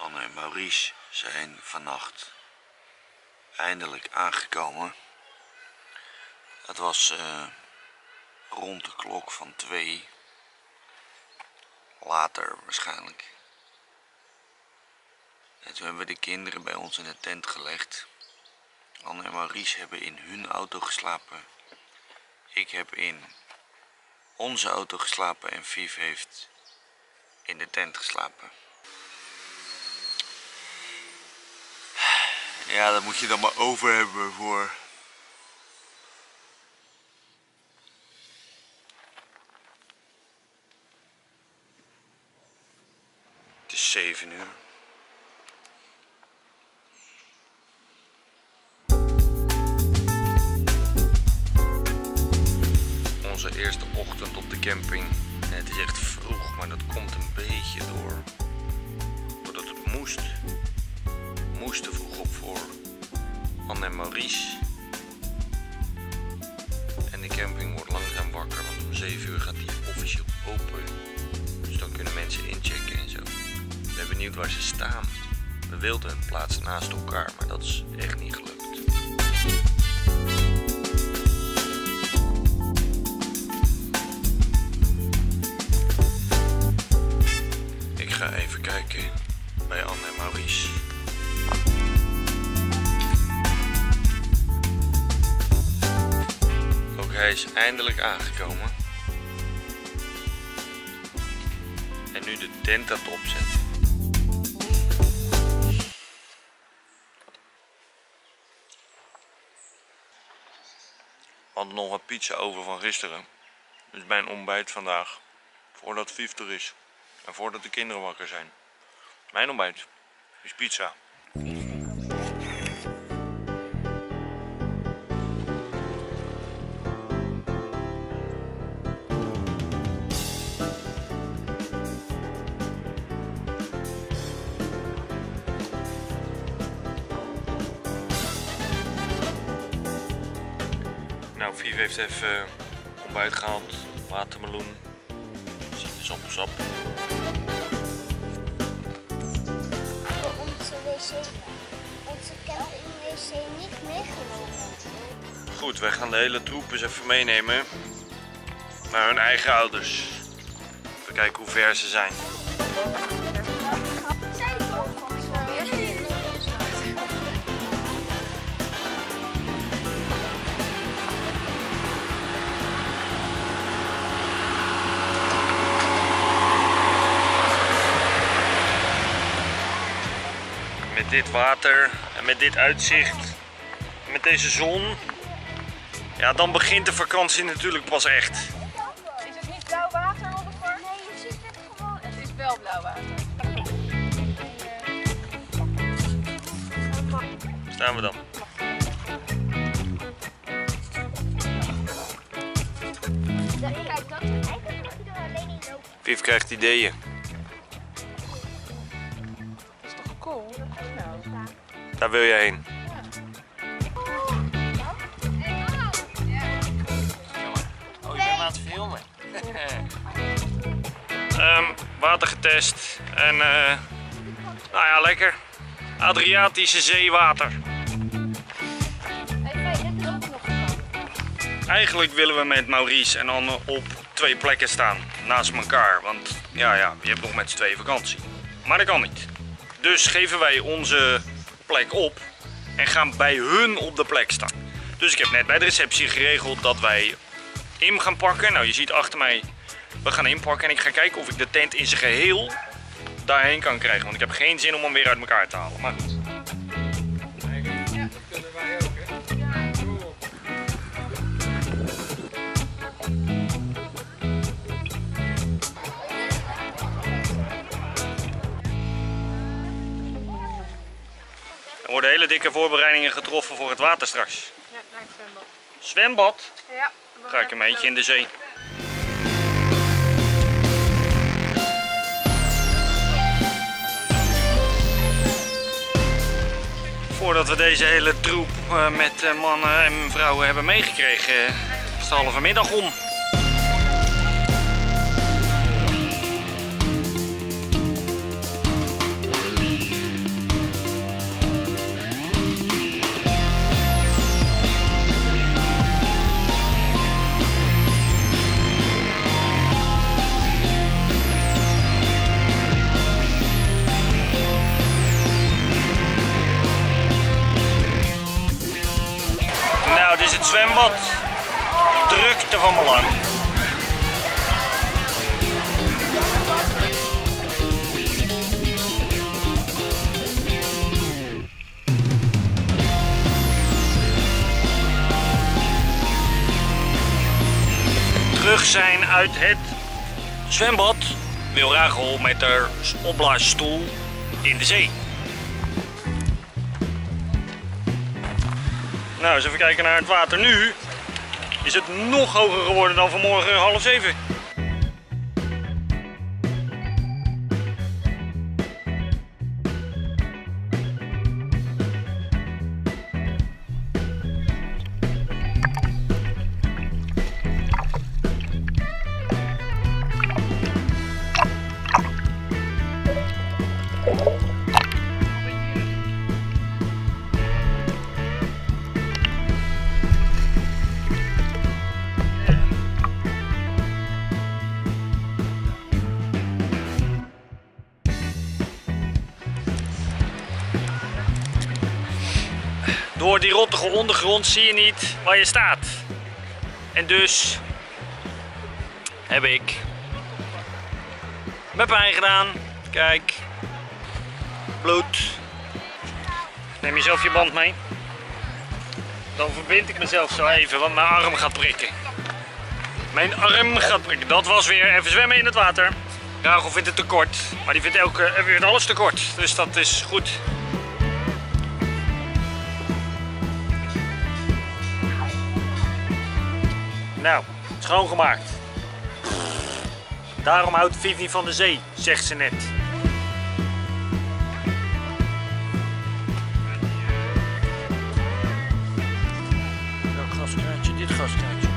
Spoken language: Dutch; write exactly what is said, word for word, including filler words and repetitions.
Anne en Maurice zijn vannacht eindelijk aangekomen. Het was uh, rond de klok van twee, later waarschijnlijk. En toen hebben we de kinderen bij ons in de tent gelegd. Anne en Maurice hebben in hun auto geslapen. Ik heb in onze auto geslapen en Viv heeft in de tent geslapen. Ja, dat moet je dan maar over hebben voor. Het is zeven uur. Onze eerste ochtend op de camping. Het is echt vroeg, maar dat komt een beetje door. Doordat het moest. We moesten vroeg op voor Anne en Maurice. En de camping wordt langzaam wakker, want om zeven uur gaat die officieel open. Dus dan kunnen mensen inchecken en zo. Ik ben benieuwd waar ze staan. We wilden een plaats naast elkaar, maar dat is echt niet gelukt. Ik ga even kijken bij Anne en Maurice. Ook hij is eindelijk aangekomen. En nu de tent aan het opzetten. We hadden nog wat pizza over van gisteren. Dus mijn ontbijt vandaag. Voordat Viv er is. En voordat de kinderen wakker zijn. Mijn ontbijt is pizza. Nou, Viv heeft even ontbijt gehaald. Watermeloen. Sinaasappelsap. Onze camping-wc niet meegenomen. Goed, wij gaan de hele troep eens even meenemen naar hun eigen ouders. Even kijken hoe ver ze zijn. Met dit water en met dit uitzicht, met deze zon, ja, dan begint de vakantie natuurlijk pas echt. Is het niet blauw water, Oliver? Nee, je ziet het gewoon. Het is wel blauw water. Waar staan we dan? Kijk, dat is eigenlijk mag je er alleen in lopen. Viv krijgt ideeën. Dat is toch cool? Daar wil je heen. Oh, je bent aan het filmen. um, water getest en uh, nou ja, lekker. Adriatische zeewater. Eigenlijk willen we met Maurice en Anne op twee plekken staan, naast elkaar. Want ja, ja, je hebt nog met z'n tweeën vakantie. Maar dat kan niet. Dus geven wij onze plek op en gaan bij hun op de plek staan. Dus ik heb net bij de receptie geregeld dat wij in gaan pakken. Nou, je ziet achter mij, we gaan inpakken en ik ga kijken of ik de tent in zijn geheel daarheen kan krijgen. Want ik heb geen zin om hem weer uit elkaar te halen. Maar goed. Ja, dat kunnen wij ook, hè? Cool. Er worden hele dikke voorbereidingen getroffen voor het water straks. Ja, naar het zwembad. Zwembad? Ja. Ga ik een beetje in de zee. Voordat we deze hele troep uh, met uh, mannen en vrouwen hebben meegekregen, uh, is de halve middag om. zwembad. Drukte van belang. Terug zijn uit het zwembad wil Rachel met haar opblaasstoel in de zee. Nou, eens even kijken naar het water nu. Is het nog hoger geworden dan vanmorgen half zeven. Door die rottige ondergrond zie je niet waar je staat. En dus heb ik met pijn gedaan. Kijk, bloed. Neem je zelf je band mee. Dan verbind ik mezelf zo even, want mijn arm gaat prikken. Mijn arm gaat prikken. Dat was weer even zwemmen in het water. Rachel vindt het te kort, maar die vindt, elke, vindt alles te kort. Dus dat is goed. Nou, schoongemaakt. Daarom houdt Vivi van de zee, zegt ze net. Welk gaskraantje? Dit gaskraantje.